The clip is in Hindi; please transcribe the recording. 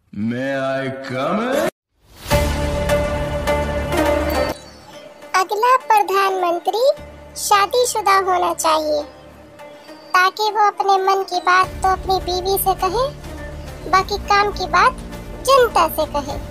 May I come in? अगला प्रधानमंत्री शादीशुदा होना चाहिए ताकि वो अपने मन की बात तो अपनी बीवी से कहे, बाकी काम की बात जनता से कहे।